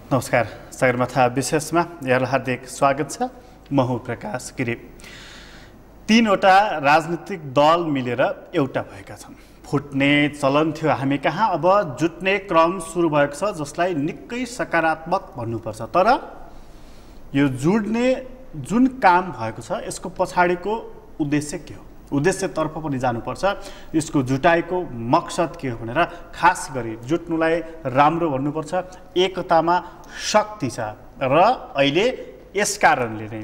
नमस्कार सगरमाथा विशेषमा यहाँलाई हार्दिक स्वागत छ। म हुँ प्रकाश गिरी। तीनवटा राजनीतिक दल मिलेर एउटा भएका छन्। फुट्ने चलन थियो हामी कहाँ, अब जुट्ने क्रम सुरु भएको छ, जसलाई निकै सकारात्मक भन्नुपर्छ। तर यो जुड्ने जुन काम भएको छ यसको पछाडिको उद्देश्य के हो, उद्देश्यतर्फ पनि जानुपर्छ। यसको जुटाइको मकसद के हो भनेर खास गरी जुट्नुलाई राम्रो भन्नुपर्छ। एकतामा शक्ति छ र अहिले यस कारणले नै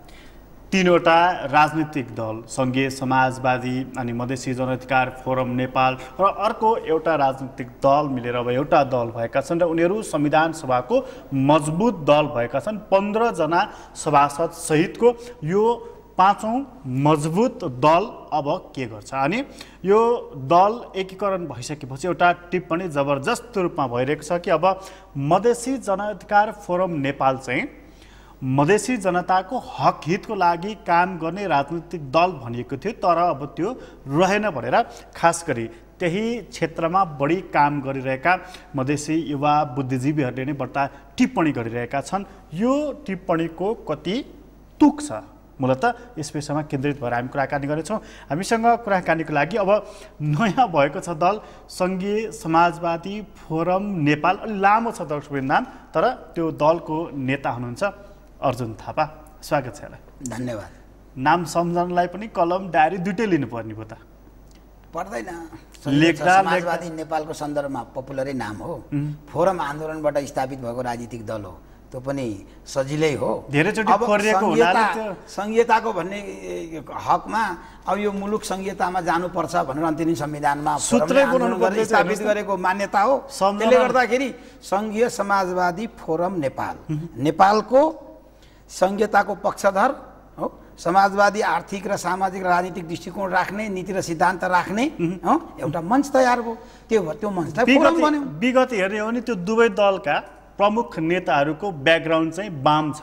तीनवटा राजनीतिक दल सङ्घीय समाजवादी अनि मधेसी जनअधिकार फोरम नेपाल र अर्को एउटा राजनीतिक दल मिलेर अब एउटा दल भएका छन् र उनीहरू संविधान सभाको मजबुत दल भएका छन्। 15 जना सभासद सहितको यो पाँचौं मजबुत दल अब के गर्छ अनि यो दल एकीकरण भइसकेपछि एउटा टिप्पणी जबरजस्त रूपमा भइरहेको छ कि अब मधेसी जनअधिकार फोरम नेपाल चाहिँ मधेसी जनताको हक हितको लागि काम गर्ने राजनीतिक दल भनिएको थियो, तर अब त्यो रहेन भनेर खास गरी त्यही क्षेत्रमा बढी काम गरिरहेका मधेसी युवा बुद्धिजीवीहरूले नै बढ्ता टिप्पणी गरिरहेका छन्। यो टिप्पणीको कति तुक छ, मूलतः यस विषयमा केन्द्रित भएर हामी कुराकानी गर्नेछौँ। हामीसँग कुराकानीको लागि अब नयाँ भएको छ दल सङ्घीय समाजवादी फोरम नेपाल। अलि लामो छ दर्शकवृन्द नाम, तर त्यो दलको नेता हुनुहुन्छ अर्जुन थापा। स्वागत छ यहाँलाई। धन्यवाद। नाम सम्झनलाई पनि कलम डायरी दुइटै लिनुपर्ने भयो त? पर्दैन। लेख्दा समाजवादी नेपालको सन्दर्भमा पपुलरै नाम हो। फोरम आन्दोलनबाट स्थापित भएको राजनीतिक दल हो, त्यो पनि सजिलै हो। धेरैचोटि खोरिएको हुनाले त्यो संहिताको भन्ने हकमा अब यो मुलुक संहितामा जानुपर्छ भनेर अन्तिम संविधानमा सूत्रै बनाउनु पर्ने स्थापित गरेको मान्यता हो। त्यसले गर्दाखेरि सङ्घीय समाजवादी फोरम नेपाल नेपालको संहिताको पक्षधर हो। समाजवादी आर्थिक र सामाजिक र राजनीतिक दृष्टिकोण राख्ने, नीति र सिद्धान्त राख्ने एउटा मञ्च तयार भयो। त्यो मञ्चलाई फोरम बन्यो। विगत हेर्ने हो भने त्यो दुवै दलका प्रमुख नेताहरूको ब्याकग्राउन्ड चाहिँ वाम छ।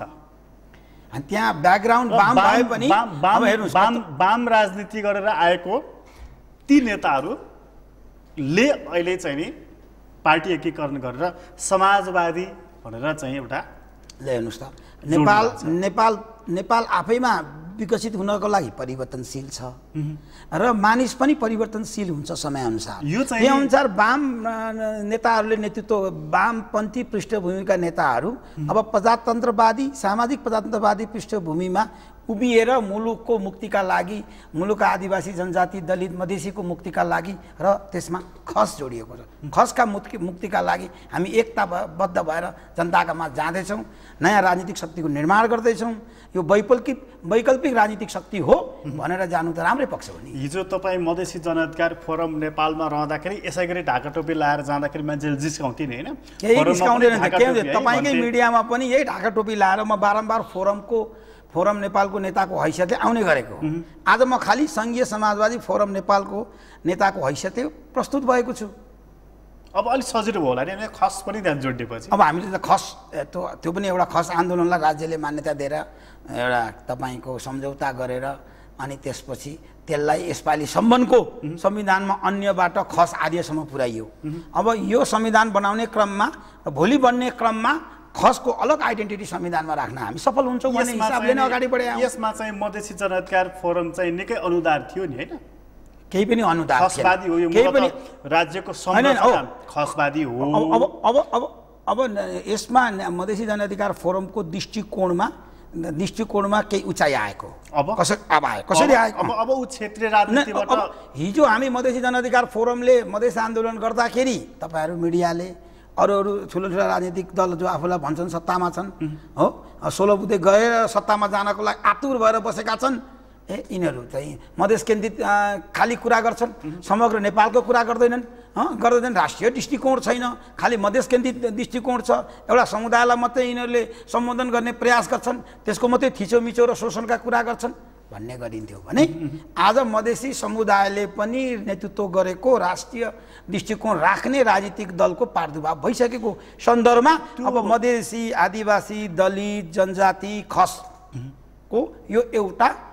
त्यहाँ ब्याकग्राउन्ड वाम भए पनि वाम राजनीति गरेर आएको ती नेताहरूले अहिले चाहिँ नि पार्टी एकीकरण गरेर समाजवादी भनेर चाहिँ एउटा हेर्नुहोस् त, नेपाल आफैमा विकसित हुनको लागि परिवर्तनशील छ र मानिस पनि परिवर्तनशील हुन्छ समयअनुसार। त्यही अनुसार वाम नेताहरूले नेतृत्व वामपन्थी पृष्ठभूमिका नेताहरू अब प्रजातन्त्रवादी सामाजिक प्रजातन्त्रवादी पृष्ठभूमिमा उभिएर मुलुकको मुक्तिका लागि, मुलुकका आदिवासी जनजाति दलित मधेसीको मुक्तिका लागि र त्यसमा खस जोडिएको छ। खसका मुक्तिका लागि हामी एकताबद्ध भएर जनताका माझ जाँदैछौँ, नयाँ राजनीतिक शक्तिको निर्माण गर्दैछौँ। यो वैकल्पिक राजनीतिक शक्ति हो भनेर जानु त राम्रै पक्ष हो नि। हिजो तपाईँ मधेसी जनअधिकार फोरम नेपालमा रहँदाखेरि यसै गरी ढाका टोपी लाएर जाँदाखेरि मान्छेले जिस्काउँथे नि, होइन? केही जिस्काउँदैन। तपाईँकै मिडियामा पनि यही ढाका टोपी लाएर म बारम्बार फोरम नेपालको नेताको हैसियतले आउने गरेको। आज म खालि सङ्घीय समाजवादी फोरम नेपालको नेताको हैसियतले प्रस्तुत भएको छु। अब अलिक सजिलो भयो होला नि खस पनि त्यहाँ जोडिएपछि। अब हामीले त खस त्यो पनि एउटा खस आन्दोलनलाई राज्यले मान्यता दिएर एउटा तपाईँको सम्झौता गरेर अनि त्यसपछि त्यसलाई यसपालि सम्बन्धको संविधानमा अन्यबाट खस आदिसम्म पुर्याइयो। अब यो संविधान बनाउने क्रममा भोलि बन्ने क्रममा खसको अलग आइडेन्टिटी संविधानमा राख्न हामी सफल हुन्छौँ भन्ने हिसाबले नै अगाडि बढे। यसमा चाहिँ मधेसी जनअधिकार फोरम चाहिँ निकै अनुदार थियो नि, होइन? केही पनि अनुदार खसवादी हो, यो मूलतः राज्यको संरचना खसवादी हो। अब यसमा मधेसी जनअधिकार फोरमको दृष्टिकोणमा केही उचाइ आएको। कसरी आएको? अब ऊ क्षेत्रीय राजनीतिबाट हिजो हामी मधेसी जनअधिकार फोरमले मधेस आन्दोलन गर्दाखेरि तपाईँहरू मिडियाले अरू ठुलो राजनीतिक दल जो आफूलाई भन्छन् सत्तामा छन् हो, 16 बुधे गएर सत्तामा जानको लागि आतुर भएर बसेका छन्। यिनीहरू चाहिँ मधेस केन्द्रित खालि कुरा गर्छन्, समग्र नेपालको कुरा गर्दैनन्। राष्ट्रिय दृष्टिकोण छैन, खालि मधेस केन्द्रित दृष्टिकोण छ। एउटा समुदायलाई मात्रै यिनीहरूले सम्बोधन गर्ने प्रयास गर्छन्, त्यसको मात्रै थिचोमिचो र शोषणका कुरा गर्छन् भन्ने गरिन्थ्यो भने आज मधेसी समुदायले पनि नेतृत्व गरेको राष्ट्रिय दृष्टिकोण राख्ने राजनीतिक दलको प्रादुर्भाव भइसकेको सन्दर्भमा अब मधेसी आदिवासी दलित जनजाति खसको यो एउटा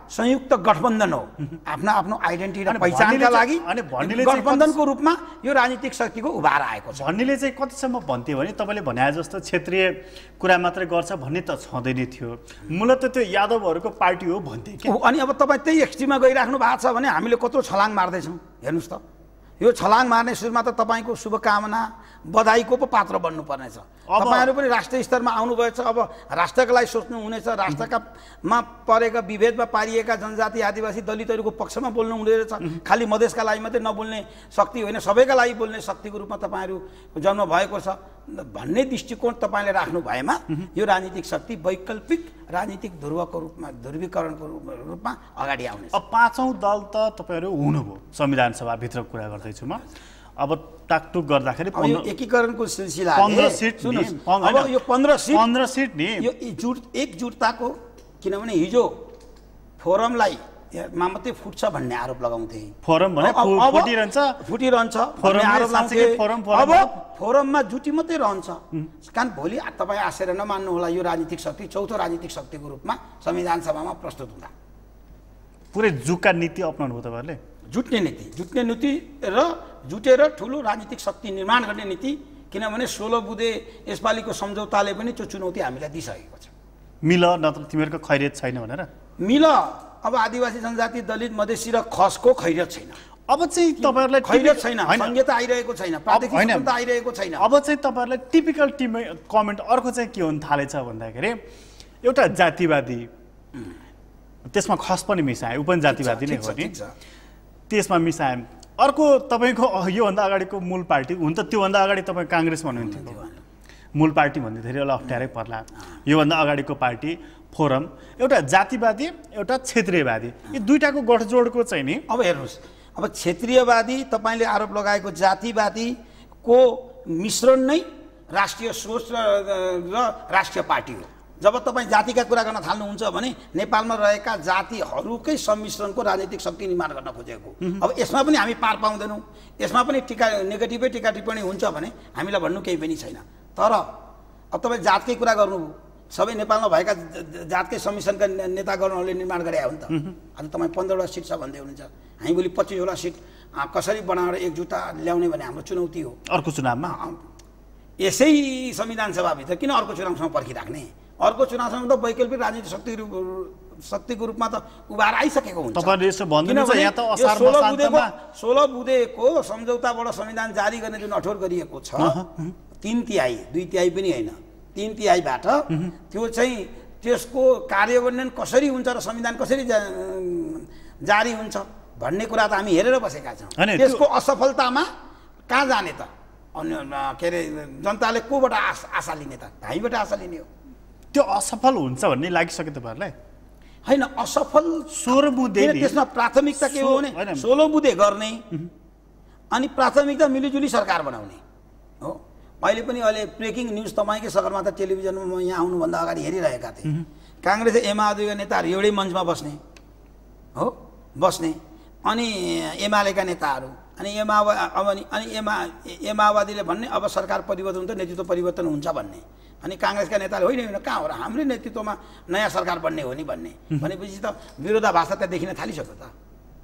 संयुक्त गठबन्धन हो, आफ्नो आफ्नो आइडेन्टिटी र पहिचानका लागि गठबन्धनको रूपमा यो राजनीतिक शक्तिको उभार आएको छ। भन्नेले चाहिँ कतिसम्म भन्थ्यो भने तपाईँले भने जस्तो क्षेत्रीय कुरा मात्रै गर्छ भन्ने त छँदैन थियो, मूलत त्यो यादवहरूको पार्टी हो भन्थे कि। अनि अब तपाईँ त्यही एक्सट्रिममा गइराख्नु भएको छ भने हामीले कत्रो छलाङ मार्दैछौँ हेर्नुहोस् त। यो छलाङ मार्ने सुरुमा त तपाईँको शुभकामना बधाईको पो पात्र बन्नुपर्नेछ। तपाईँहरू पनि राष्ट्रिय स्तरमा आउनुभएछ, अब राष्ट्रका लागि सोच्नु हुनेछ। राष्ट्रकामा परेका विभेदमा पारिएका जनजाति आदिवासी दलितहरूको पक्षमा बोल्नु हुँदो रहेछ। खालि मधेसका लागि मात्रै नबोल्ने शक्ति होइन, सबैका लागि बोल्ने शक्तिको रूपमा तपाईँहरू जन्म भएको छ भन्ने दृष्टिकोण तपाईँले राख्नु भएमा यो राजनीतिक शक्ति वैकल्पिक राजनीतिक ध्रुवीकरणको रूपमा अगाडि आउने। अब पाँचौँ दल त तपाईँहरू हुनुभयो संविधान सभाभित्र कुरा गर्दैछु म। अब टाकटुक गर्दाखेरि एकीकरणको सिलसिला 15 सिट अब यो 15 सिट नि यो एकजुटताको, किनभने हिजो फोरमलाई मा मात्रै फुट्छ भन्ने आरोप लगाउँथे। फोरम भने फुटिरहन्छ आरोप लगाउँथे। अब फोरममा जुटी मात्रै रहन्छ। कारण भोलि तपाईँ आशेर नमान्नु होला, यो राजनीतिक शक्ति चौथो राजनीतिक शक्तिको रूपमा संविधान सभामा प्रस्तुत हुँदा पुरै जुका नीति अपनाउनु भयो तपाईँहरूले। जुट्ने नीति र जुटेर ठुलो राजनीतिक शक्ति निर्माण गर्ने नीति। किनभने 16 बुँदे यसपालिको सम्झौताले पनि त्यो चुनौती हामीलाई दिइसकेको छ। मिल नत्र तिमीहरूको खैरियत छैन भनेर मिल। अब आदिवासी जनजाति दलित मधेसी र खसको खैरियत छैन। अब चाहिँ तपाईँहरूलाई खैरियत छैन, संहिता आइरहेको छैन, प्रादेशिक स्वतन्त्रता आइरहेको छैन। अब चाहिँ तपाईँहरूलाई टिपिकल कमेन्ट अर्को चाहिँ के हुन थालेछ भन्दाखेरि एउटा जातिवादी, त्यसमा खस पनि मिसाए, ऊ पनि जातिवादी नै हो नि, त्यसमा मिसाए। अर्को तपाईँको योभन्दा अगाडिको मूल पार्टी हुन त त्योभन्दा अगाडि तपाईँ काङ्ग्रेस भन्नुहुन्थ्यो, मूल पार्टी भन्दाखेरि होला अप्ठ्यारै पर्ला। योभन्दा अगाडिको पार्टी फोरम, एउटा जातिवादी एउटा क्षेत्रीयवादी, यी दुईटाको गठजोडको चाहिँ नि। अब हेर्नुहोस्, अब क्षेत्रीयवादी तपाईँले आरोप लगाएको जातिवादीको मिश्रण नै राष्ट्रिय सोच र राष्ट्रिय पार्टी हो। जब तपाईँ जातिका कुरा गर्न थाल्नुहुन्छ भने नेपालमा रहेका जातिहरूकै सम्मिश्रणको राजनीतिक शक्ति निर्माण गर्न खोजेको। अब यसमा पनि हामी पार पाउँदैनौँ, यसमा पनि नेगेटिभै टिका टिप्पणी हुन्छ भने हामीलाई भन्नु केही पनि छैन। तर अब तपाईँ जातकै कुरा गर्नुभयो, सबै नेपालमा भएका जातकै सम्मिश्रणका नेतागणहरूले निर्माण गरे हो नि त। आज तपाईँ 15वटा सिट छ भन्दै हुनुहुन्छ, हामी भोलि 25वटा सिट कसरी बनाएर एकजुटता ल्याउने भने हाम्रो चुनौती हो। अर्को चुनावमा यसै संविधान सभाभित्र किन अर्को चुनावसम्म पर्खिराख्ने? अर्को चुनावसम्म त वैकल्पिक राजनीतिक शक्तिको रूपमा त उभार आइसकेको हुन्छ। 16 बुँदेको सम्झौताबाट संविधान जारी गर्ने जुन अठोट गरिएको छ, 3/3, 2/3 पनि होइन, 3/3बाट त्यो चाहिँ त्यसको कार्यान्वयन कसरी हुन्छ र संविधान कसरी जारी हुन्छ भन्ने कुरा त हामी हेरेर बसेका छौँ। त्यसको असफलतामा कहाँ जाने त? अन्य के अरे जनताले कोबाट आशा लिने त? हामीबाट आशा लिने हो। त्यो असफल हुन्छ भन्ने लागिसक्यो तपाईँहरूलाई? होइन, असफल 16 बुँदे त्यसमा प्राथमिकता के हो भने 16 बुँदे गर्ने अनि प्राथमिकता मिलिजुली सरकार बनाउने हो। अहिले पनि ब्रेकिङ न्युज तपाईँकै सगरमाथा टेलिभिजनमा यहाँ आउनुभन्दा अगाडि हेरिरहेका थिएँ। काङ्ग्रेस एमालेका नेताहरू एउटै मञ्चमा बस्ने अनि एमालेका नेताहरू अनि एमावादीले भन्ने अब सरकार परिवर्तन हुन्छ, नेतृत्व परिवर्तन हुन्छ भन्ने, अनि काङ्ग्रेसका नेताले होइन कहाँ हो र हाम्रै नेतृत्वमा नयाँ सरकार बन्ने हो नि भन्ने। भनेपछि त विरोधाभास त्यहाँ देखिन थालिसक्यो त।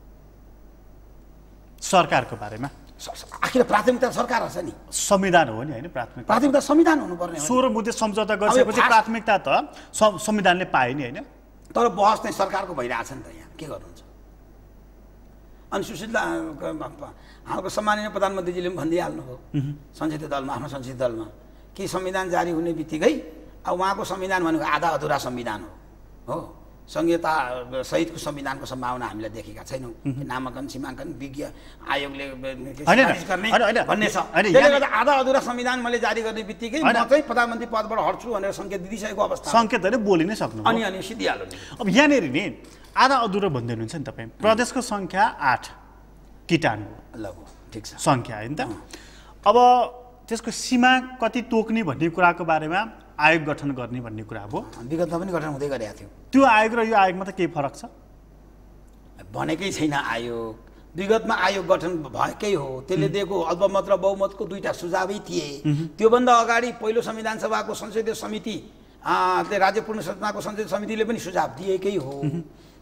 सरकारको बारेमा आखिर प्राथमिकता सरकार छ नि, संविधान हो नि होइन? प्राथमिकता संविधान हुनुपर्ने। 16 बुँदे सम्झौता गरिसकेपछि प्राथमिकता त संविधानले पाए नि होइन? तर बहस चाहिँ सरकारको भइरहेछ नि त, यहाँ के गर्नुहुन्छ? अनि सुशील हाम्रो सम्माननीय प्रधानमन्त्रीजीले पनि भनिदिइहाल्नुभयो संसदीय दलमा, आफ्नो संसदीय दलमा कि संविधान जारी हुने बित्तिकै अब उहाँको संविधान भनेको आधा अधुरा संविधान हो। संहिता सहितको संविधानको सम्भावना हामीले देखेका छैनौँ। नामाङ्कन सीमाङ्कन विज्ञ आयोगले भन्ने छ। त्यसले गर्दा आधा अधुरा संविधान मैले जारी गर्ने बित्तिकै म चाहिँ प्रधानमन्त्री पदबाट हट्छु भनेर सङ्केत दिइसकेको अवस्था। सङ्केत होइन, बोलि नै सक्नु। अनि सिद्धिहाल्नु। अब यहाँनिर नि आधा अधुरो भन्दै हुनुहुन्छ नि तपाईँ। प्रदेशको सङ्ख्या 8, किटाणु लगभग ठिक छ सङ्ख्या होइन त। अब त्यसको सीमा कति तोक्ने भन्ने कुराको बारेमा आयोग गठन गर्ने भन्ने कुरा हो। विगतमा पनि गठन हुँदै गरेको थियो। त्यो आयोग र यो आयोगमा त केही फरक छ? भनेकै छैन आयोग। विगतमा आयोग गठन भएकै हो, त्यसले दिएको अल्पमत र बहुमतको दुईटा सुझावै थिए। त्योभन्दा अगाडि पहिलो संविधान सभाको संसदीय समिति राज्य पूर्ण संरचनाको संसदीय समितिले पनि सुझाव दिएकै हो।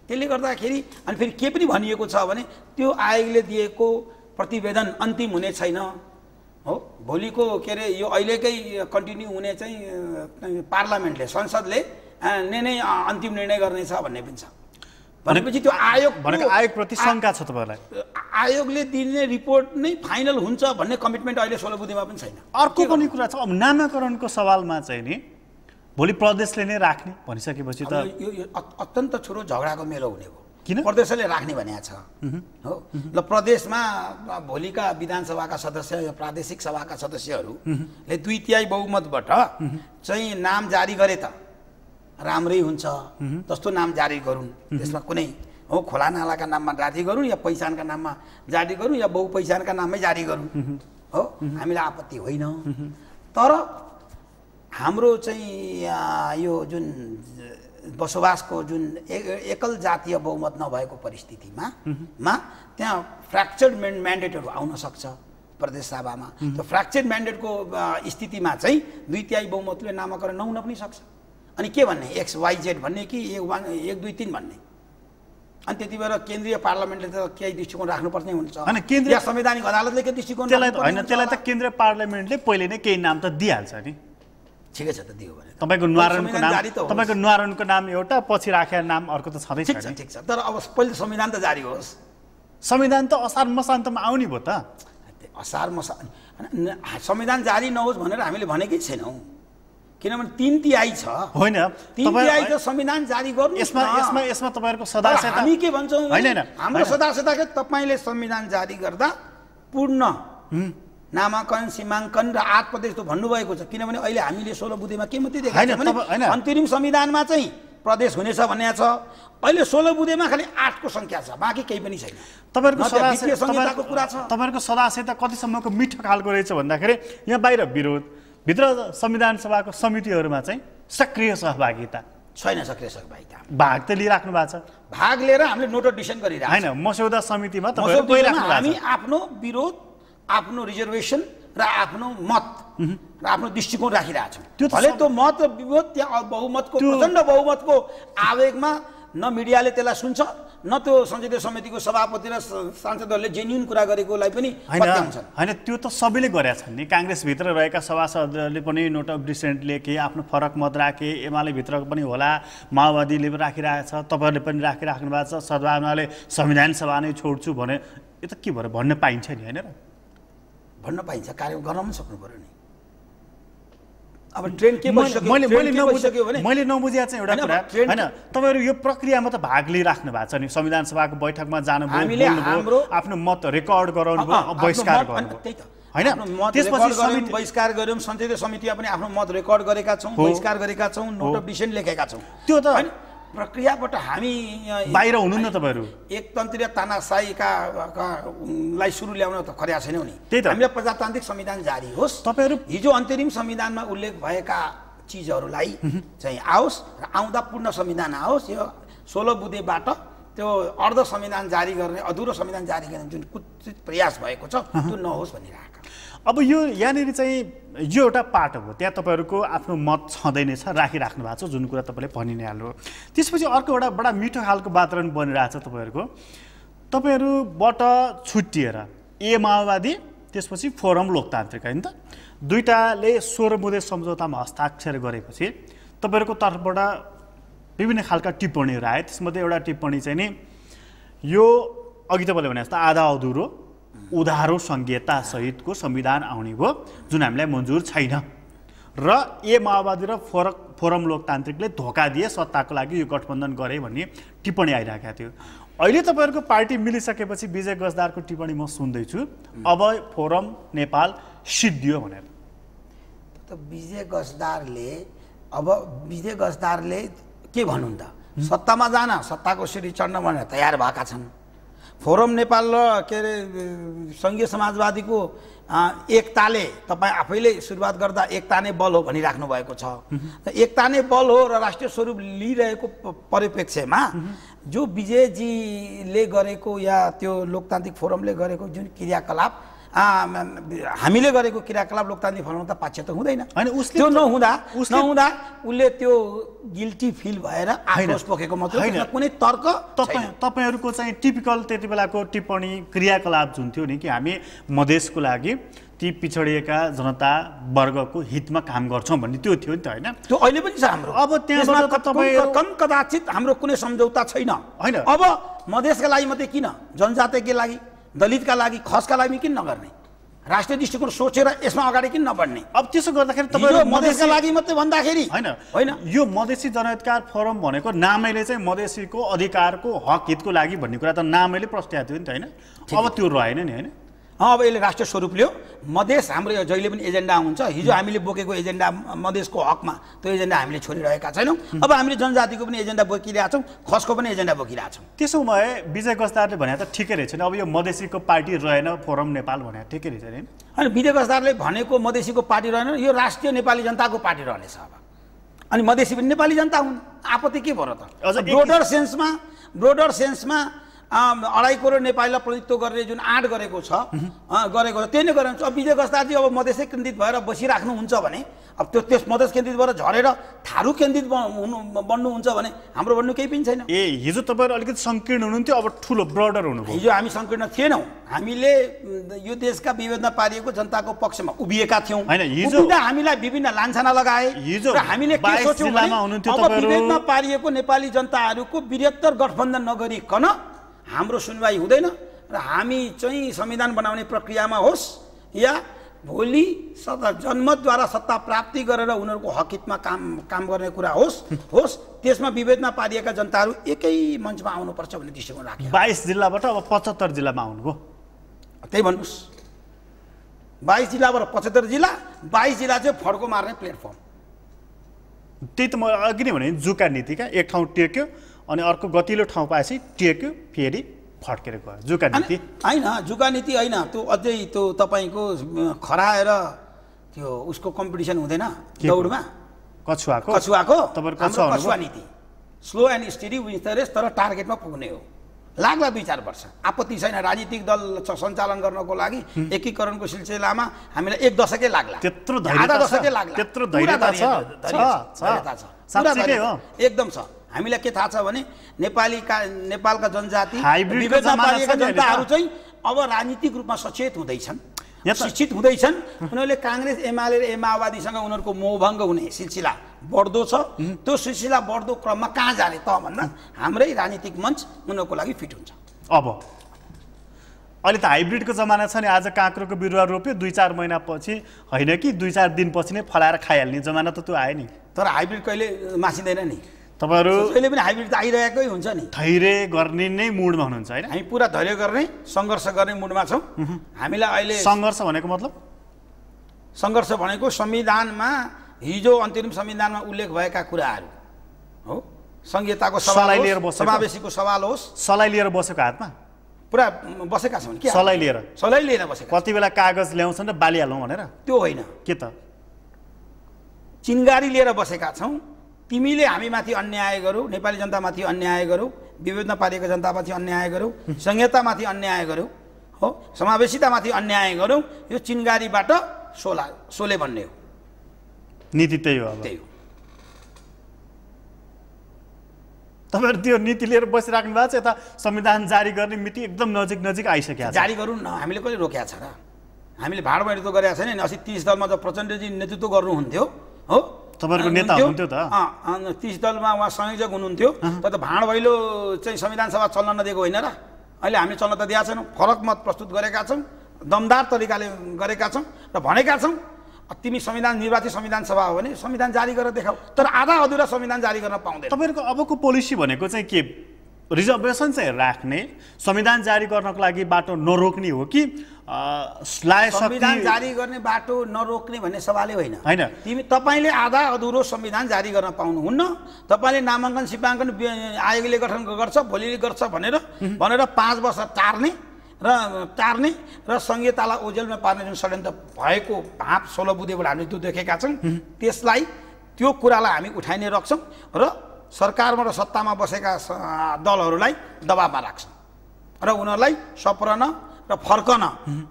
त्यसले गर्दाखेरि अनि फेरि के पनि भनिएको छ भने त्यो आयोगले दिएको प्रतिवेदन अन्तिम हुने छैन हो भोलिको के अरे यो अहिलेकै कन्टिन्यू हुने चाहिँ पार्लियामेन्टले संसदले नै अन्तिम निर्णय गर्नेछ भन्ने पनि छ भनेपछि त्यो आयोगप्रति शङ्का छ तपाईँलाई आयोगले दिने रिपोर्ट नै फाइनल हुन्छ भन्ने कमिटमेन्ट अहिले 16 बुँदेमा पनि छैन अर्को पनि कुरा छ अब नामाकरणको सवालमा चाहिँ नि भोलि प्रदेशले नै राख्ने भनिसकेपछि त यो अत्यन्त ठुलो झगडाको मेलो हुने हो किन प्रदेशले राख्ने भनेको छ हो ल प्रदेशमा भोलिका विधानसभाका सदस्य या प्रादेशिक सभाका सदस्यहरूले 2/3 बहुमतबाट चाहिँ नाम जारी गरे त राम्रै हुन्छ जस्तो नाम जारी गरून् त्यसमा कुनै हो खोला नालाका नाममा जारी गरून् या पहिचानका नाममा जारी गरून् या बहुपहिचानका नाममै जारी गरून् हो हामीलाई आपत्ति होइन तर हाम्रो चाहिँ यो जुन बसोबासको जुन एकल जातीय बहुमत नभएको परिस्थितिमा त्यहाँ फ्र्याक्चर्ड म्यान्डेटहरू आउन सक्छ प्रदेश सभामा त्यो फ्र्याक्चर्ड म्यान्डेटको स्थितिमा चाहिँ 2/3 बहुमतले नामाकरण नहुन पनि सक्छ अनि के भन्ने XYZ भन्ने कि 1 2 3 भन्ने अनि त्यति बेला केन्द्रीय पार्लियामेन्टले त केही दृष्टिकोण राख्नुपर्ने हुन्छ हैन केन्द्रीय संवैधानिक अदालतले के दृष्टिकोण त्यसलाई त केन्द्रीय पार्लियामेन्टले पहिले नै केही नाम त दिइहाल्छ नि ठिकै छ त दियो भने तपाईको न्वारानको नाम एउटा पछि राखेर नाम अर्को त छँदै छैन ठिक छ तर अब पहिले संविधान त जारी होस् संविधान त असार मसान्तमा आउने भयो त असार मसा संविधान जारी नहोस् भनेर हामीले भनेकै छैनौँ किनभने 3/3 छ होइन 3/3 त संविधान जारी गर्नु यसमा तपाईहरुको सदास्यता हामी के भन्छौँ हैन हाम्रो सदास्यता के तपाईले संविधान जारी गर्दा पूर्ण नामाकरण सीमाङ्कन र 8 प्रदेश त भन्नुभएको छ किनभने अहिले हामीले 16 बुँदेमा के मात्रै देखाएको छ भने अन्तरिम संविधानमा चाहिँ प्रदेश हुनेछ भन्ने छ अहिले 16 बुँदेमा खालि 8 को संख्या छ बाँकी केही पनि छैन तपाईहरुको कुरा छ तपाईहरुको सदास्यता कतिसम्मको मिठो खालको रहेछ भन्दाखेरि यहाँ बाहिर विरोध भित्र संविधान सभाको समितिहरुमा चाहिँ सक्रिय सहभागिता छैन सक्रिय सहभागिता भाग त लिइराख्नु भएको छ भाग लिएर हामीले नोट डिसिसन गरिरहेको हैन मस्यौदा समितिमा तपाईहरु गइराख्नु भएको छ हामी आफ्नो विरोध आफ्नो रिजर्भेसन र आफ्नो मत र आफ्नो दृष्टिकोण राखिरहेछौँ भले त्यो मत र विरोध त्यहाँ बहुमतको प्रचण्ड बहुमतको आवेगमा न मिडियाले त्यसलाई सुन्छ न त्यो संसदीय समितिको सभापति र सांसदहरूले जेन्युन कुरा गरेकोलाई पनि पत्याउँछन् हैन त्यो त सबैले गरेका छन् नि कांग्रेसभित्र रहेका सभासदहरूले पनि नोट अफ डिसेन्ट लेखे आफ्नो फरक मत राखे एमाले भित्रको पनि होला माओवादीले पनि राखिरहेको छ तपाईहरुले पनि राखिराख्नु भएको छ सद्भावनाले संविधान सभा नै छोड्छु भने यो त के भएर भन्न पाइन्छ नि हैन र भन्न पाइन्छ कार्य गर्न पनि सक्नु पर्यो नि अब ट्रेन के मैले नबुझिया चाहिँ एउटा कुरा हैन तपाईहरु यो प्रक्रियामा त भाग लिइराख्नु भएको छ नि संविधान सभाको बैठकमा जानुभयो आफ्नो मत रेकर्ड गराउनु भयो बहिष्कार गर्नु हैन त्यसपछि समिति बहिष्कार गर्यौं संसदीय समितिमा पनि आफ्नो मत रेकर्ड गरेका छौं बहिष्कार गरेका छौं नोट अफ डिसिसन लेखेका छौं त्यो त प्रक्रियाबाट हामी बाहिर हुनु न तपाईहरु एकतन्त्रीय तानाशाहीका लाई सुरु ल्याउन त खर्या छैनौ नि हामीले प्रजातान्त्रिक संविधान जारी होस् तपाईहरु हिजो अन्तरिम संविधानमा उल्लेख भएका चीजहरुलाई चाहिँ आओस् र आउँदा पूर्ण संविधान आओस् यो 16 बुँदेबाट त्यो अर्ध संविधान जारी गर्ने अधुरो संविधान जारी गर्ने जुन कुचित प्रयास भएको छ त्यो नहोस् भनिरहेका अब यो यहाँनिर चाहिँ यो एउटा पाटो हो त्यहाँ तपाईहरुको आफ्नो मत छँदै नै छ राखिराख्नु भएको छ जुन कुरा तपाईले भनि नै हाल्नु त्यसपछि अर्को एउटा बडा मिठो खालको वातावरण बनिरहेछ तपाईहरुको तपाईहरुबाट छुट्टिएर ए माओवादी त्यसपछि फोरम लोकतान्त्रिक हैन त दुईटाले 16 बुँदे सम्झौतामा हस्ताक्षर गरेपछि तपाईहरुको तर्फबाट विभिन्न खालका टिप्पणीहरु आए त्यसमध्ये एउटा टिप्पणी चाहिँ नि यो अघि तपाईले भने जस्तो आधा अधुरो उधारो संघीयता सहितको संविधान आउने भयो जुन हामीलाई मन्जुर छैन र ए माओवादी र फोरम लोकतान्त्रिकले धोका दिए सत्ताको लागि यो गठबन्धन गरे भन्ने टिप्पणी आइराखेको थियो अहिले तपाईहरुको पार्टी मिलिसकेपछि विजय गजदारको टिप्पणी म सुन्दै छु अब फोरम नेपाल सिद्धियो भनेर त विजय गजदारले के भन्नु त सत्तामा जान सत्ताको सिडी चढ्न भनेर तयार भएका छन् फोरम नेपाल र के अरे संघीय समाजवादीको एकताले तपाई आफैले सुरुवात गर्दा एकता नै बल हो भनिराख्नु भएको छ एकता नै बल हो र राष्ट्रिय स्वरूप लिइरहेको परिप्रेक्ष्यमा जो विजयजीले गरेको या त्यो लोकतान्त्रिक फोरमले गरेको जुन क्रियाकलाप हामीले गरेको क्रियाकलाप लोकतान्त्रिक फर्ममा त पाक्ष त हुँदैन हैन उसले त्यो नहुँदा उसले त्यो गिल्टी फिल भएर आक्रोश पोखेको मात्र होइन कुनै तर्क तपाईहरुको चाहिँ टिपिकल त्यति बेलाको टिप्पणी क्रियाकलाप जुन थियो नि कि हामी मधेसको लागि ती पिछडिएका जनता वर्गको हितमा काम गर्छौं भन्ने त्यो थियो नि त हैन त्यो अहिले पनि छ हाम्रो अब त्यहाँबाट तपाईहरु कदाचित हाम्रो कुनै सम्झौता छैन हैन अब मधेसका लागि मात्रै किन जनजातिका लागि दलितका लागि खसका लागि किन नगर्ने राष्ट्रिय दृष्टिकोण सोचेर यसमा अगाडि किन नबढ्ने अब त्यसो गर्दाखेरि तपाईहरु मधेसका लागि मात्रै भन्दाखेरि हैन यो मधेसी जनहितकार फोरम भनेको नामैले चाहिँ मधेसीको अधिकारको हक हितको लागि भन्ने कुरा त नामैले प्रस्ट्याएको थियो नि त हैन अब त्यो रहेन नि हैन अब यसले राष्ट्रिय स्वरूप लियो मधेस हाम्रो जहिले पनि एजेन्डा हुन्छ हिजो हामीले बोकेको एजेन्डा मधेसको हकमा त्यो एजेन्डा हामीले छोडिरहेका छैनौँ अब हामीले जनजातिको पनि एजेन्डा बोकिरहेका छौँ खसको पनि एजेन्डा बोकिरहेका छौँ त्यसो भए विजय गजदारले भने त ठिकै रहेछ नि अब यो मधेसीको पार्टी रहेन फोरम नेपाल भने ठिकै रहेछ नि अनि विजय गजदारले भनेको मधेसीको पार्टी रहेन यो राष्ट्रिय नेपाली जनताको पार्टी रहनेछ अब अनि मधेसी पनि नेपाली जनता हुन् आपत्ति के भयो त ब्रोडर सेन्समा 2.5 करोड नेपालीलाई प्रतिनिधित्व गर्ने जुन आँट गरेको छ त्यही नै गरेर अब विजय गजदारजी अब मधेसै केन्द्रित भएर बसिराख्नुहुन्छ भने अब त्यो त्यस मधेस केन्द्रित भएर झरेर थारू केन्द्रित बन्नुहुन्छ भने हाम्रो भन्नु केही पनि छैन हिजो तपाईहरु अलिकति संकीर्ण हुनुहुन्थ्यो अब ठुलो ब्रोडर हुनुभयो हिजो हामी संकीर्ण थिएनौँ हामीले यो देशका विभेदमा पारिएको जनताको पक्षमा उभिएका थियौँ हैन हिजो हामीलाई विभिन्न लान्छना लगाए र हामीले के सोच्यौँ भने अब विभेदमा पारिएको नेपाली जनताहरूको बृहत्तर गठबन्धन नगरिकन हाम्रो सुनवाई हुँदैन र हामी चाहिँ संविधान बनाउने प्रक्रियामा होस् या भोलि जनमतद्वारा सत्ता प्राप्ति गरेर उनीहरूको हकितमा काम गर्ने कुरा होस् त्यसमा विभेदमा पारिएका जनताहरू एकै मञ्चमा आउनुपर्छ भन्ने दृष्टिकोण राख्यो 22 जिल्लाबाट अब 75 जिल्लामा आउनुभयो त्यही भन्नुस् 22 जिल्लाबाट 75 जिल्ला 22 जिल्ला चाहिँ फड्को मार्ने प्लेटफर्म त्यही त म अघि नै भने जुका नीति का एक ठाउँ टेक्यो अनि अर्को गतिलो ठाउँ पाएपछि टेक्यो फेरि फड्केर गयो जुका नीति हैन जुका नीति हैन त्यो अझै त्यो तपाईको खराएर त्यो उसको कम्पिटिसन हुँदैन दौडमा कछुवाको तपाईहरु कछुवा नीति slow and steady wins the race तर टार्गेटमा पुग्ने हो लाग्ला 2-4 वर्ष आपत्ति छैन राजनीतिक दल सञ्चालन गर्नको लागि एकीकरणको सिलसिलामा हामीलाई 1 दशकै लाग्ला त्यत्रो धैर्यता छ साच्चै हो एकदम छ हामीलाई के थाहा छ भने नेपालका जनजाति विभेदमा पारिएका जनताहरू चाहिँ अब राजनीतिक रूपमा सचेत हुँदैछन् शिक्षित हुँदैछन् उनीहरूले कांग्रेस एमाले र माओवादीसँग उनीहरूको मोहभङ्ग हुने सिलसिला बढ्दो छ त्यो सिलसिला बढ्दो क्रममा कहाँ जाने त भन्दा हाम्रै राजनीतिक मञ्च उनीहरूको लागि फिट हुन्छ अब अहिले त हाइब्रिडको जमाना छ नि आज काँक्रोको बिरुवा रोप्यो 2-4 महिना पछि हैन कि 2-4 दिनपछि नै फलाएर खाइहाल्ने जमाना त त्यो आयो नि तर हाइब्रिड कहिले मासिँदैन नि तपाईहरु अहिले पनि हाइब्रिड त आइरहेकै हुन्छ नि धैर्य गर्ने नै मुडमा हुनुहुन्छ हैन हामी पुरा धैर्य गर्ने संघर्ष गर्ने मुडमा छौं हामीलाई अहिले संघर्ष भनेको मतलब संघर्ष भनेको संविधानमा हिजो अन्तरिम संविधानमा उल्लेख भएका कुराहरू हो संघीयताको सवाल लिएर समावेशीको सवाल होस् सलाई लिएर बसेको हातमा पुरा बसेका छौं के सलाई लिएर बसेका कति बेला कागज ल्याउँछन् र बालिहालौं भनेर त्यो होइन के त चिन्गारी लिएर बसेका छौं तिमीले हामीमाथि अन्याय गर्यौ नेपाली जनतामाथि अन्याय गर्यौ विभेदमा पारिएका जनतामाथि अन्याय गर्यौ संहितामाथि अन्याय गर्यौ हो समावेशितामाथि अन्याय गर्यौ यो चिन्गारीबाट सोले भन्ने हो नीति त्यही हो अब तपाईहरु त्यो नीति लिएर बसिराख्नु भएको छ यता संविधान जारी गर्ने मिति एकदम नजिक आइसक्यो जारी गरौँ न हामीले कहिले रोकेका छ र हामीले भाडबैडो गरेका छैन नि 30 दलमा त प्रचण्डजी नेतृत्व गर्नुहुन्थ्यो हो तपाईहरुको नेता हुनुहुन्थ्यो त 30 दलमा उहाँ संयोजक हुनुहुन्थ्यो तर त भाडबैलो चाहिँ संविधान सभा चल्न नदिएको होइन र अहिले हामी चल्न त दिएका छैनौँ फरक मत प्रस्तुत गरेका छौँ दमदार तरिकाले गरेका छौँ र भनेका छौँ तिमी संविधान निर्वाचित संविधान सभा हो भने संविधान जारी गरेर देखाऊ तर आधा अधुरा संविधान जारी गर्न पाउँदैन तपाईहरुको अबको पोलिसी भनेको चाहिँ के रिजर्भेसन चाहिँ राख्ने संविधान जारी गर्नको लागि बाटो नरोक्ने हो कि संविधान जारी गर्ने बाटो नरोक्ने भन्ने सवालै होइन तपाईले आधा अधुरो संविधान जारी गर्न पाउनुहुन्न तपाईले नामाङ्कन सिपाङ्कन आयोगले गठन गर्छ भोलि गर्छ भनेर 5 वर्ष टार्ने र संहितालाई ओझेलमा पार्ने जुन षड्यन्त्र भएको भाप 16 बुँदेबाट हामीले त्यो देखेका छौँ त्यसलाई त्यो कुरालाई हामी उठाइ नै राख्छौँ र सरकारमा र सत्तामा बसेका दलहरूलाई दबावमा राख्छौँ र उनीहरूलाई सप्रन र फर्कन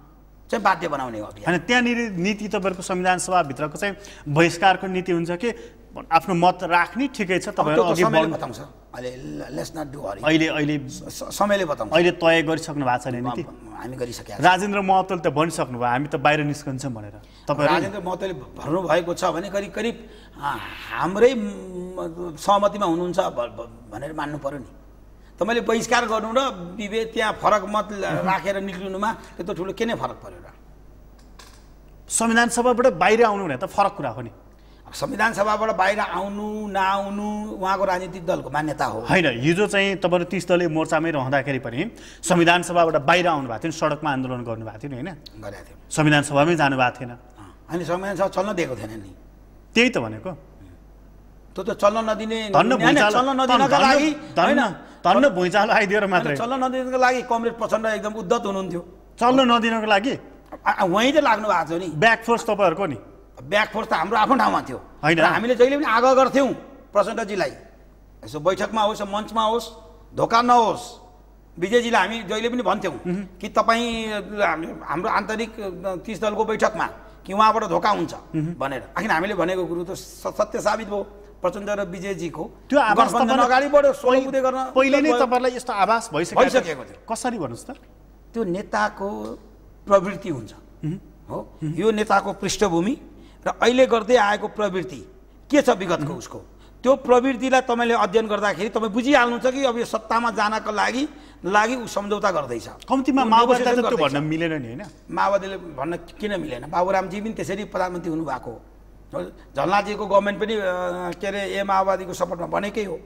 चाहिँ बाध्य बनाउने हो होइन त्यहाँनिर नीति तपाईँहरूको संविधान सभाभित्रको चाहिँ बहिष्कारको नीति हुन्छ कि आफ्नो मत राख्ने ठिकै छ तपाईँहरू अघि समयले बताउँछ अहिले लेट्स नट डु हरी अहिले समयले बताउँछ अहिले तय गरिसक्नु भएको छ नि नीति हामी गरिसकेका राजेन्द्र महतोले त भनिसक्नु भयो हामी त बाहिर निस्कन्छौँ भनेर तपाईँ राजेन्द्र महतोले भन्नु भएको छ भने करिब करिब हाम्रै सहमतिमा हुनुहुन्छ भनेर मान्नु पर्यो नि तपाईँले बहिष्कार गर्नु र विभेद त्यहाँ फरक मत राखेर निक्लिनुमा त्यो ठुलो के नै फरक पर्यो र संविधान सभाबाट बाहिर आउनु भने त फरक कुरा हो नि संविधान सभाबाट बाहिर आउनु नआउनु उहाँको राजनीतिक दलको मान्यता हो होइन हिजो चाहिँ तपाईँहरू 30 दलीय मोर्चामै रहँदाखेरि पनि संविधान सभाबाट बाहिर आउनु भएको थियो सडकमा आन्दोलन गर्नुभएको थियो नि होइन गरेको थियो संविधान सभामै जानुभएको थिएन अनि संविधान सभा चल्न दिएको थिएन नि त्यही त भनेको त्यो त चल्न नदिने चल्न नदिनका लागि धन्न भुइँचालो आइदिएर मात्रै चल्न नदिनको लागि कमरेड प्रचण्ड एकदम उद्धत हुनुहुन्थ्यो चल्न नदिनको लागि वहीँ चाहिँ लाग्नु भएको छ नि ब्याक फोर्स तपाईँहरूको नि ब्याक फोर्स त हाम्रो आफ्नो ठाउँमा थियो होइन हामीले जहिले पनि आग्रह गर्थ्यौँ प्रचण्डजीलाई यसो बैठकमा होस् मञ्चमा होस् धोका नहोस् विजयजीलाई हामी जहिले पनि भन्थ्यौँ कि तपाईँ हाम्रो आन्तरिक 30 दलको बैठकमा कि उहाँबाट धोका हुन्छ भनेर आखिर हामीले भनेको कुरो त सत्य साबित भयो प्रचण्ड र विजयजीको त्यो गठबन्धन अगाडि बढ्यो सोलबुदे गर्न पहिले नै तपाईँलाई यस्तो आभास भइसकेको थियो कसरी भन्नुहोस् त त्यो नेताको प्रवृत्ति हुन्छ हो यो नेताको पृष्ठभूमि र अहिले गर्दै आएको प्रवृत्ति के छ विगतको उसको त्यो प्रवृत्तिलाई तपाईँले अध्ययन गर्दाखेरि तपाईँ बुझिहाल्नुहुन्छ कि अब यो सत्तामा जानको लागि ऊ सम्झौता गर्दैछ कम्तीमा माओवादीले त्यो भन्न मिलेन नि होइन माओवादीले भन्न किन मिलेन बाबुरामजी पनि त्यसरी प्रधानमन्त्री हुनुभएको हो झलनाथजीको गभर्मेन्ट पनि के अरे ए माओवादीको सपोर्टमा बनेकै हो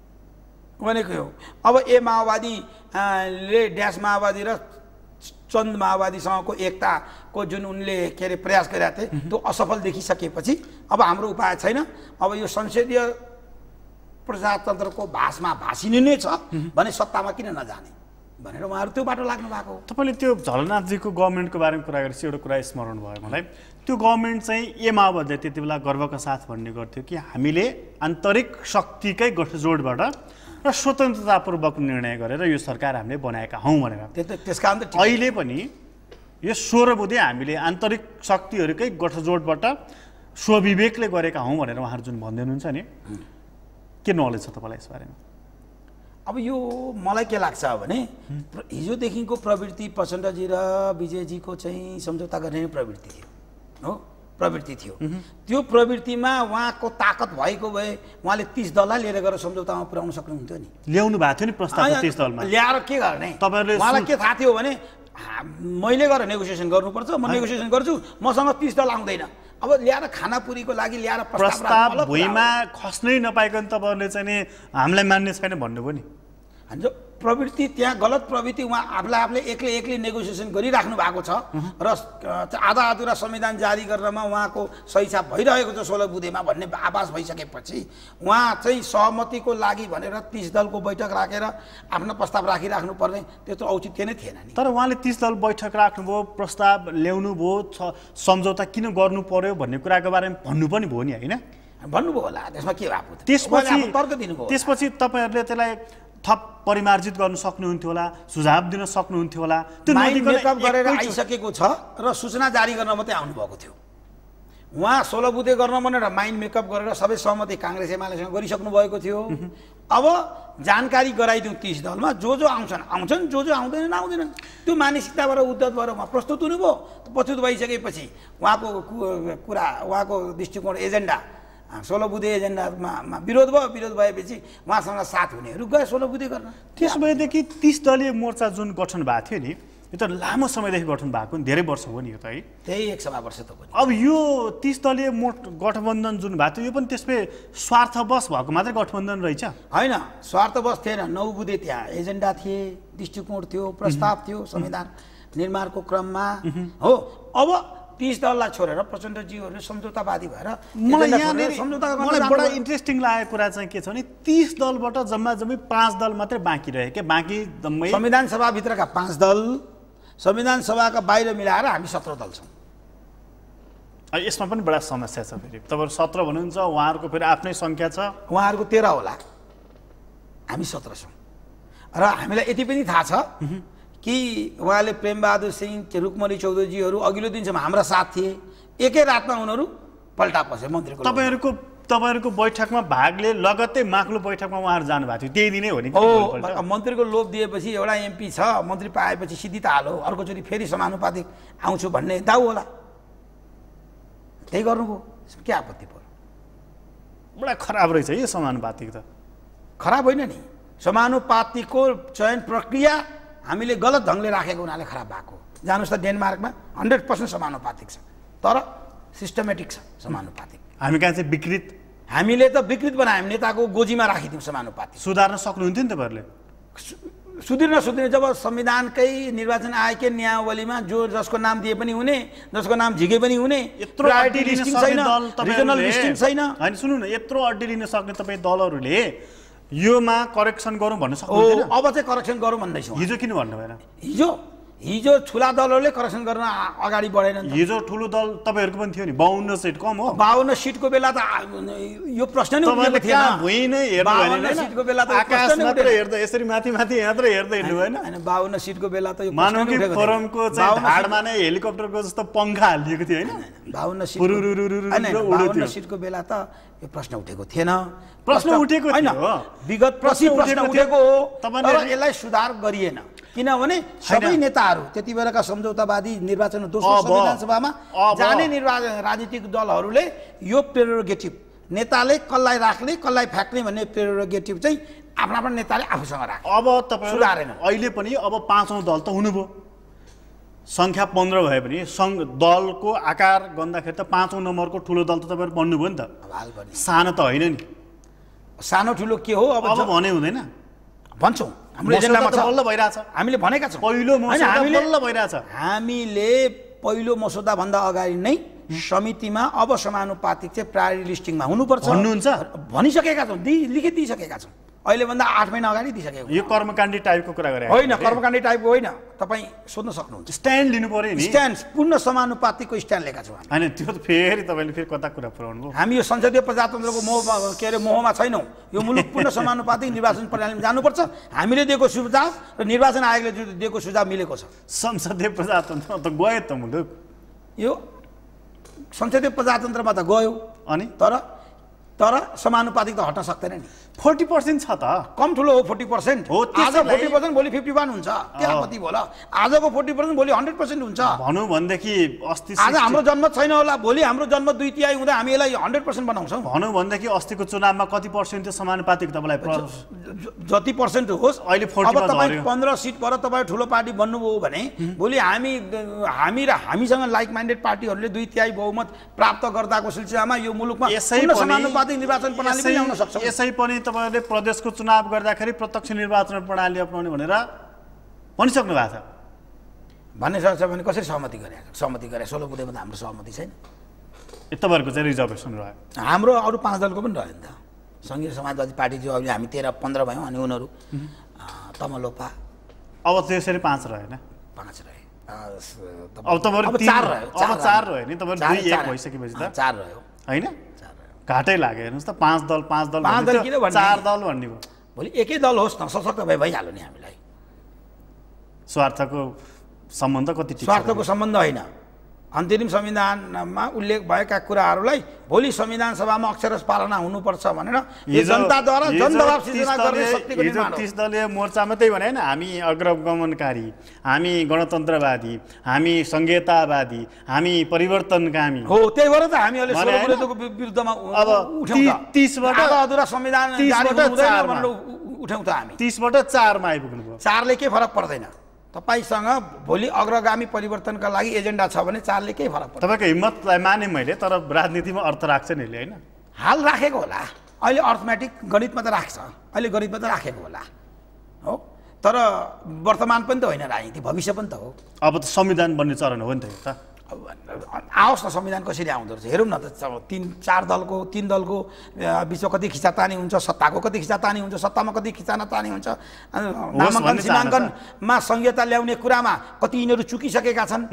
अब ए माओवादीले ड्यास माओवादी र चन्द माओवादीसँगको एकताको जुन उनले के अरे प्रयास गरिरहेको थिए त्यो असफल देखिसकेपछि अब हाम्रो उपाय छैन अब यो संसदीय प्रजातन्त्रको भाषमा भाषिनु नै छ भने सत्तामा किन नजाने भनेर उहाँहरू त्यो बाटो लाग्नु भएको हो तपाईँले त्यो झलनाथजीको गभर्मेन्टको बारेमा कुरा गरेपछि एउटा कुरा स्मरण भयो मलाई त्यो गभर्मेन्ट चाहिँ ए माओवादीले त्यति बेला गर्वका साथ भन्ने गर्थ्यो कि हामीले आन्तरिक शक्तिकै गठजोडबाट र स्वतन्त्रतापूर्वक निर्णय गरेर यो सरकार हामीले बनाएका हौँ भनेर त्यसकारण अहिले पनि यो 16 बुँदे हामीले आन्तरिक शक्तिहरूकै गठजोडबाट स्वविवेकले गरेका हौँ भनेर उहाँहरू जुन भन्दै हुनुहुन्छ नि के नलेज छ तपाईँलाई यस बारेमा अब यो मलाई के लाग्छ भने हिजोदेखिको प्रवृत्ति प्रचण्डजी र विजयजीको चाहिँ सम्झौता गर्ने प्रवृत्ति थियो हो प्रवृत्ति थियो त्यो प्रवृत्तिमा उहाँको ताकत भएको भए उहाँले 30 दललाई लिएर गएर सम्झौतामा पुर्याउन सक्नुहुन्थ्यो नि ल्याउनु भएको थियो नि प्रस्ताव 30 दलमा ल्याएर के गर्ने तपाईहरुले उहाँलाई के थाहा थियो भने मैले गएर नेगोसिएसन गर्नुपर्छ म नेगोसिएसन गर्छु मसँग 30 दल आउँदैन अब ल्याएर खानापुरीको लागि ल्याएर प्रस्ताव भुइँमा खस्नै नपाइकन तपाईहरुले चाहिँ नि हामीलाई मान्ने छैन भन्नुभयो नि अनि प्रवृत्ति त्यहाँ गलत प्रवृत्ति उहाँ आफूले एक्लै नेगोसिएसन गरिराख्नु भएको छ र आधा अधुरा संविधान जारी गर्नमा उहाँको सहीसाब भइरहेको छ 16 बुँदेमा भन्ने आभास भइसकेपछि उहाँ चाहिँ सहमतिको लागि भनेर 30 दलको बैठक राखेर आफ्नो प्रस्ताव राखिराख्नु पर्ने त्यस्तो औचित्य नै थिएन नि तर उहाँले 30 दल बैठक राख्नुभयो प्रस्ताव ल्याउनु भयो सम्झौता किन गर्नु पर्यो भन्ने कुराको बारेमा भन्नु पनि भयो नि हैन भन्नुभयो होला त्यसमा के भएको त्यसपछि तर्क दिनुभयो त्यसपछि तपाईहरुले त्यसलाई थप परिमार्जित गर्न सक्नुहुन्थ्यो होला सुझाव दिन सक्नुहुन्थ्यो होला त्यो मेकअप गरेर आइसकेको छ र सूचना जारी गर्न मात्रै आउनु भएको थियो उहाँ 16 बुँदे गर्न भनेर माइन्ड मेकअप गरेर सबै सहमति कांग्रेस एमालेसँग गरिसक्नु भएको थियो अब जानकारी गराइदिउँ 30 दलमा जो आउँछन् जो आउँदैनन् आउँदैनन् त्यो मानसिकताबाट उद्धत भएर उहाँ प्रस्तुत हुनुभयो प्रस्तुत भइसकेपछि उहाँको कुरा उहाँको दृष्टिकोण एजेन्डा 16 बुँदे एजेन्डामा विरोध भएपछि उहाँसँग साथ हुनेहरू गए 16 बुँदे गर्न त्यसमध्येदेखि 30 दलीय मोर्चा जुन गठन भएको थियो नि यो त लामो समयदेखि गठन भएको नि धेरै वर्ष हो नि यो त है त्यही 1 सवा वर्ष त हो अब यो 30 दलीय गठबन्धन जुन भएको थियो यो पनि त्यसमै स्वार्थवश भएको मात्रै गठबन्धन रहेछ हैन स्वार्थवश थिएन 9 बुँदे त्यहाँ एजेन्डा थिए दृष्टिकोण थियो प्रस्ताव थियो संविधान निर्माणको क्रममा हो अब 30 दललाई छोडेर प्रचण्डजीहरूले सम्झौतावादी भएर मलाई बडा इन्ट्रेस्टिङ लागेको कुरा चाहिँ के छ भने 30 दलबाट जम्मा 5 दल मात्रै बाँकी रहे के बाँकी जम्मै संविधान सभाभित्रका 5 दल संविधान सभाका बाहिर मिलाएर हामी 17 दल छौँ यसमा पनि बडा समस्या छ फेरि तपाईहरु 17 भन्नुहुन्छ उहाँहरुको फेरि आफ्नै संख्या छ उहाँहरुको 13 होला हामी 17 छौँ र हामीलाई यति पनि थाहा छ कि उहाँले प्रेमबहादुर सिंह रुकमणी चौधरीजीहरू अघिल्लो दिनसम्म हाम्रा साथ थिए, एकै रातमा उनीहरू पल्टा पसे मन्त्रीको। तपाईँहरूको बैठकमा भागले लगत्तै माक्लो बैठकमा उहाँहरू जानुभएको थियो, त्यही दिनै हो नि? मन्त्रीको लोभ दिएपछि एउटा एमपी छ, मन्त्री पाएपछि सिधै त हालो, अर्कोचोटि फेरि समानुपातिक आउँछु भन्ने दाउ होला, त्यही गर्नुभयो। के आपत्ति पर्यो? बडा खराब रहेछ यो समानुपातिक त। खराब होइन नि, समानुपातिकको चयन प्रक्रिया हामीले गलत ढङ्गले राखेको हुनाले खराब भएको। जानुहोस् त डेनमार्कमा 100% समानुपातिक छ, तर सिस्टमेटिक छ समानुपातिक। हामी कहाँ चाहिँ विकृत, हामीले त विकृत बनायौँ, नेताको गोजीमा राखिदिउँ समानुपातिक। सुधार्न सक्नुहुन्थ्यो नि तपाईँहरूले? सुध्रिन जब संविधानकै निर्वाचन आयोगकै नियमावलीमा जसको नाम दिए पनि हुने, जसको नाम झिके पनि हुने, यत्रो अड्डी लिन सक्ने दल रिजनल लिस्टिङ छैन। हैन सुन्नु न, यत्रो अड्डी लिन सक्ने तपाईँ दलहरूले योमा करेक्सन गरौँ भन्न सक्नुहुन्थेन? अब चाहिँ करेक्सन गरौँ भन्दैछौँ। हिजो किन भन्नु भएन? हिजो ठुला दलहरूले करेक्सन गर्न अगाडि बढेनन्। हिजो ठुलो दल तपाईँहरूको पनि थियो नि, 52 सिट कम हो। 52 सिटको बेला त यो प्रश्न नै उठेको थिएन। भुइँ नै हेर्नु भएन, 52 सिटको बेला त आकाश मात्र हेर्दा यसरी माथि माथि मात्र हेर्दै हिँड्नु भएन। हैन 52 सिटको बेला त यो मानव कि फोरमको चाहिँ धाडमा नै हेलिकप्टरको जस्तो पङ्खा हालिएको थियो हैन? 52 सिट हैन 52 सिटको बेला त यो प्रश्न उठेको थिएन। प्रश्न उठेको थियो, विगत प्रश्न उठेको हो, तर यसलाई सुधार गरिएन। किनभने सबै नेताहरू त्यति बेलाका सम्झौतावादी निर्वाचन दोस्रो संविधान सभामा जाने राजनीतिक दलहरूले यो प्रेरोगेटिभ नेताले कसलाई राख्ने कसलाई फ्याँक्ने भन्ने प्रेरोगेटिभ चाहिँ आफ्ना आफ्ना नेताले आफूसँग राख्ने। अब तपाईँ सुधारेन। अहिले पनि अब 5औं दल त हुनुभयो, सङ्ख्या 15 भए पनि दलको आकार गर्दाखेरि त 5औं नम्बरको ठुलो दल त तपाईँहरू बन्नुभयो नि त। सानो त होइन नि, सानो ठुलो के हो? अब भने हुँदैन भन्छौँ, हाम्रो एजेन्डामा छ, बल्ल भइरहेछ। हामीले भनेका छौँ पहिलो मसौदा बल्ल भइरहेछ। हामीले पहिलो मसौदा भन्दा अगाडि नै समितिमा अब समानुपातिक चाहिँ प्रायोरिटी लिस्टिङमा हुनुपर्छ भन्नुहुन्छ, भनिसकेका छौँ, लिखित दिइसकेका छौँ। अहिले भन्दा 8 महिना अगाडि दिइसकेको। यो कर्मकाण्डी टाइपको कुरा गरे होइन, कर्मकाण्डी टाइपको होइन, तपाईँ सोध्न सक्नुहुन्छ। स्ट्यान्ड लिनु पर्यो नि, स्ट्यान्ड पूर्ण समानुपातिकको स्ट्यान्ड लिएका छौँ। हैन त्यो त फेरि तपाईँले फेरि कता कुरा पुऱ्याउनु भयो। हामी यो संसदीय प्रजातन्त्रको मोहमा छैनौँ। यो मुलुक पूर्ण समानुपातिक निर्वाचन प्रणालीमा जानुपर्छ। हामीले दिएको सुझाव र निर्वाचन आयोगले दिएको सुझाव मिलेको छ। संसदीय प्रजातन्त्र त गयो त मुलुक, यो संसदीय प्रजातन्त्रमा त गयो, अनि तर समानुपातिक त हट्न सक्दैन नि। 40% छ त, कम ठुलो हो 40%। आज 40% भोलि 51 हुन्छ, के आपत्ति भयो? आजको 40% भोलि 100% हुन्छ। भनौँ भनेदेखि अस्ति आज हाम्रो जन्म छैन होला, भोलि हाम्रो जन्म 2/3 हुँदा हामी यसलाई 100% बनाउँछौँ। भनौँ भनेदेखि अस्तिको चुनावमा कति पर्सेन्ट थियो समानुपातिक? तपाईँलाई जति पर्सेन्ट होस्, अहिले 40 अब तपाईँ 15 सिट पर तपाईँ ठुलो पार्टी बन्नुभयो भने भोलि हामी र हामीसँग लाइक माइन्डेड पार्टीहरूले 2/3 बहुमत प्राप्त गर्दाको सिलसिलामा यो मुलुकमा समानुपातिक निर्वाचन प्रणाली पनि ल्याउन सक्छौँ। यसै पनि तपाईँहरूले प्रदेशको चुनाव गर्दाखेरि प्रत्यक्ष निर्वाचन प्रणाली अपनाउने भनेर भनिसक्नु भएको छ। भन्ने सक्छ भने कसरी सहमति गरे? 16 बुँदेमा त हाम्रो सहमति छैन। तपाईँहरूको चाहिँ रिजर्भेसन रह्यो, हाम्रो अरू 5 दलको पनि रह्यो नि त। सङ्घीय समाजवादी पार्टी जो अहिले हामी 13-15 भयौँ, अनि उनीहरू तमलोपा, अब त्यसरी 5 रहेन, 5 रहे। अब तपाईँहरू 4 रह्यो, अब 4 रह्यो नि, तपाईँहरू 2-1 भइसकेपछि त 4 रह्यो होइन? घाटै लाग्यो हेर्नुहोस् त, 5 दल 4 दल भन्ने भयो। भोलि एकै दल होस् न, सशक्त भइहाल्यो नि। हामीलाई स्वार्थको सम्बन्ध कति ठिक? स्वार्थको सम्बन्ध होइन, अन्तरिम संविधानमा उल्लेख भएका कुराहरूलाई भोलि संविधान सभामा अक्षरशः पालना हुनुपर्छ भनेर यो जनताद्वारा जनदबाब सिर्जना गर्ने शक्तिको निर्माण हो। 30 दलीय मोर्चामा त्यही भने हैन, हामी अग्रगमनकारी, हामी गणतन्त्रवादी, हामी संघीयतावादी, हामी परिवर्तनकामी हो। त्यही भएर त हामी अहिले 16 बुँदेको विरुद्धमा अब उठ्यौँ। 30 बाट अधुरा संविधान जारी हुँदैन भनेर उठ्यौँ त हामी। 30 बाट 4 मा आइपुग्नु भयो। 4 ले के फरक पर्दैन? तपाईसँग भोलि अग्रगामी परिवर्तनका लागि एजेन्डा छ भने 4 ले केही फरक पर्दैन। तपाईँको हिम्मतलाई माने मैले, तर राजनीतिमा अर्थ राख्छ नि होइन? हाल राखेको होला, अहिले अर्थमेटिक गणितमा त राख्छ, अहिले गणितमा त राखेको होला हो, तर वर्तमान पनि त होइन, राजनीति भविष्य पनि त हो। अब त संविधान बन्ने चरण हो नि त यो त। आओस् न, संविधान कसरी आउँदो रहेछ हेरौँ न त। 3 दलको बिचमा कति खिचातानी हुन्छ, सत्ताको कति खिचातानी हुन्छ, सत्तामा कति खिचातानी हुन्छ, नामाङ्कन सीमाङ्कनमा संहिता ल्याउने कुरामा कति यिनीहरू चुकिसकेका छन्।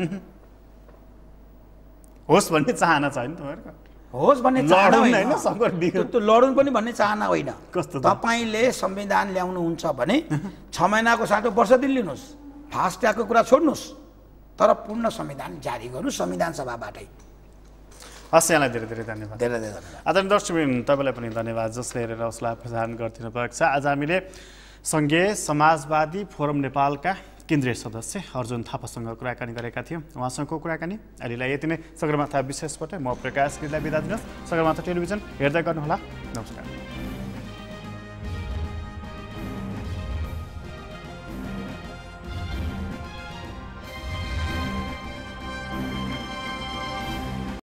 होस् भन्ने चाहना छ नि तपाईँहरूको? होस् भन्ने चाहना होइन, त्यो लडौँ पनि भन्ने चाहना होइन। कस्तो तपाईँले संविधान ल्याउनुहुन्छ भने 6 महिनाको साटो वर्ष दिन लिनुहोस्, फास्ट ट्र्याकको कुरा छोड्नुहोस् तर पूर्ण संविधान जारी गर्नु संविधान सभाबाटै। हस्, यहाँलाई धेरै धेरै धन्यवाद। धेरै धेरै धन्यवाद। आदरणीय दर्शकबिन, तपाईँलाई पनि धन्यवाद जसले हेरेर उसलाई प्रसारण गरिदिनु भएको छ। आज हामीले सङ्घीय समाजवादी फोरम नेपालका केन्द्रीय सदस्य अर्जुन थापासँग कुराकानी गरेका थियौँ। उहाँसँगको कुराकानी अहिलेलाई यति नै। सगरमाथा विशेषबाट म प्रकाश गिरीलाई बिदा दिनुहोस्। सगरमाथा टेलिभिजन हेर्दै गर्नुहोला। नमस्कार।